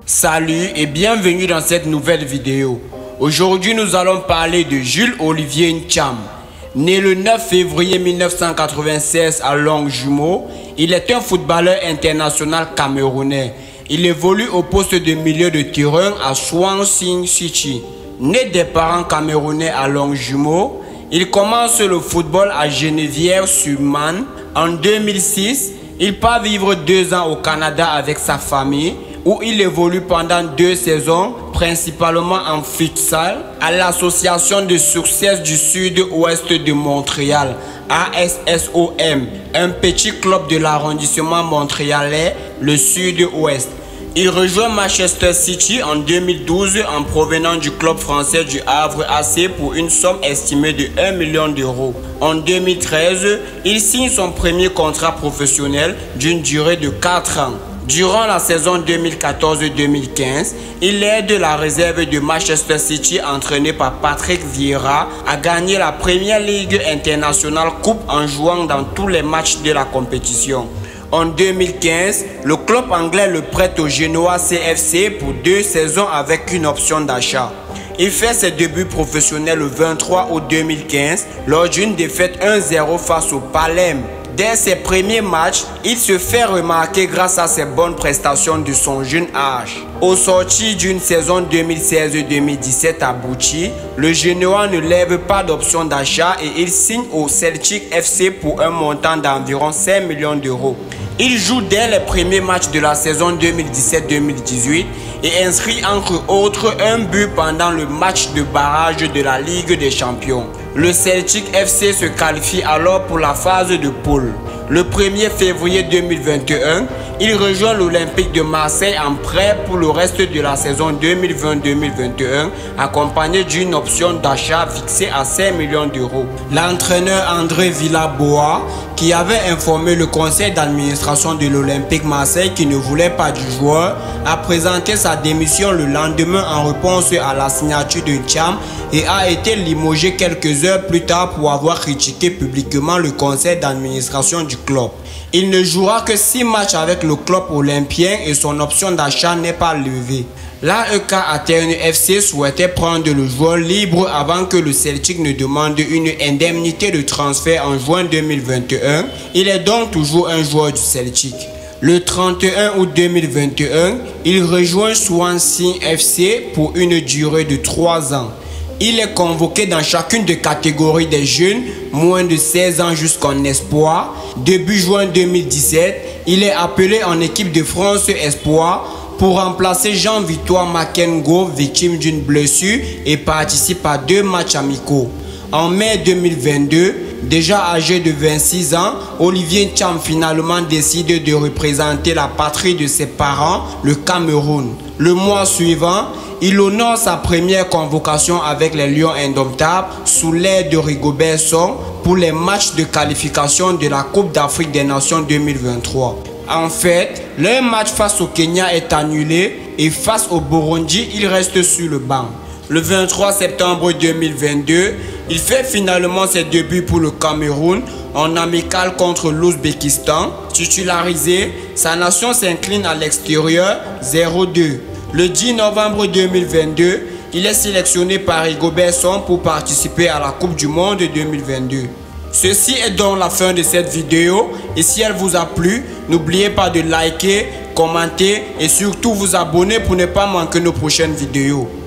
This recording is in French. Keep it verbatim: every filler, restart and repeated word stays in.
Salut et bienvenue dans cette nouvelle vidéo. Aujourd'hui nous allons parler de Jules Olivier Ntcham. Né le neuf février mille neuf cent quatre-vingt-seize à Longjumeau, il est un footballeur international camerounais. Il évolue au poste de milieu de terrain à Swansea City. Né des parents camerounais à Longjumeau, il commence le football à Geneviève-sur-Marne. En deux mille six, il part vivre deux ans au Canada avec sa famille, où il évolue pendant deux saisons, principalement en futsal, à l'Association de succès du Sud-Ouest de Montréal, A S S O M, un petit club de l'arrondissement montréalais, le Sud-Ouest. Il rejoint Manchester City en deux mille douze en provenant du club français du Havre A C pour une somme estimée de un million d'euros. En deux mille treize, il signe son premier contrat professionnel d'une durée de quatre ans. Durant la saison deux mille quatorze deux mille quinze, il aide la réserve de Manchester City entraînée par Patrick Vieira à gagner la Premier League International Cup en jouant dans tous les matchs de la compétition. En deux mille quinze, le club anglais le prête au Genoa C F C pour deux saisons avec une option d'achat. Il fait ses débuts professionnels le vingt-trois août deux mille quinze lors d'une défaite un zéro face au Palerme. Dès ses premiers matchs, il se fait remarquer grâce à ses bonnes prestations de son jeune âge. Au sorti d'une saison deux mille seize deux mille dix-sept aboutie, le Genoa ne lève pas d'option d'achat et il signe au Celtic F C pour un montant d'environ cinq millions d'euros. Il joue dès les premiers matchs de la saison deux mille dix-sept deux mille dix-huit et inscrit entre autres un but pendant le match de barrage de la Ligue des Champions. Le Celtic F C se qualifie alors pour la phase de poule. Le premier février deux mille vingt et un, il rejoint l'Olympique de Marseille en prêt pour le reste de la saison deux mille vingt deux mille vingt et un, accompagné d'une option d'achat fixée à cinq millions d'euros. L'entraîneur André Villaboa, qui avait informé le conseil d'administration de l'Olympique Marseille qui ne voulait pas du joueur, a présenté sa démission le lendemain en réponse à la signature de Ntcham et a été limogé quelques heures plus tard pour avoir critiqué publiquement le conseil d'administration du club. Il ne jouera que six matchs avec le club olympien et son option d'achat n'est pas levée. L'A E K Athènes F C souhaitait prendre le joueur libre avant que le Celtic ne demande une indemnité de transfert en juin deux mille vingt et un. Il est donc toujours un joueur du Celtic. Le trente et un août deux mille vingt et un, il rejoint Swansea F C pour une durée de trois ans. Il est convoqué dans chacune des catégories des jeunes, moins de seize ans jusqu'en espoir. Début juin deux mille dix-sept, il est appelé en équipe de France Espoir pour remplacer Jean-Victoire Makengo, victime d'une blessure, et participe à deux matchs amicaux. En mai deux mille vingt-deux, déjà âgé de vingt-six ans, Olivier Ntcham finalement décide de représenter la patrie de ses parents, le Cameroun. Le mois suivant, il honore sa première convocation avec les Lions Indomptables sous l'aide de Rigobert Song pour les matchs de qualification de la Coupe d'Afrique des Nations deux mille vingt-trois. En fait, leur match face au Kenya est annulé et face au Burundi, il reste sur le banc. Le vingt-trois septembre deux mille vingt-deux, il fait finalement ses débuts pour le Cameroun en amical contre l'Ouzbékistan. Titularisé, sa nation s'incline à l'extérieur zéro deux. Le dix novembre deux mille vingt-deux, il est sélectionné par Rigobert Song pour participer à la Coupe du Monde deux mille vingt-deux. Ceci est donc la fin de cette vidéo et si elle vous a plu, n'oubliez pas de liker, commenter et surtout vous abonner pour ne pas manquer nos prochaines vidéos.